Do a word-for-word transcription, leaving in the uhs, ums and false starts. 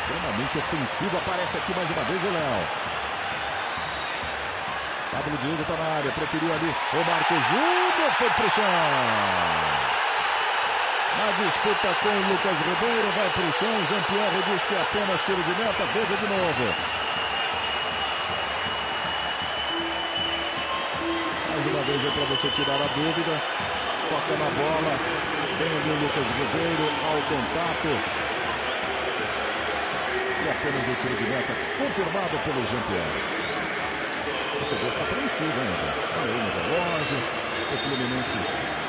extremamente ofensivo. Aparece aqui mais uma vez o Léo. Pablo Diego tá na área, preferiu ali o Marco Júnior, foi pro chão. Na disputa com o Lucas Ribeiro, vai pro chão. Jean-Pierre diz que é apenas tiro de meta, veja de novo. Mais uma vez é para você tirar a dúvida. Toca na bola, vem ali o Lucas Ribeiro ao contato. E apenas o tiro de meta confirmado pelo Jean-Pierre. Você vê que tá apreensivo, né? Olha aí no relógio. O Fluminense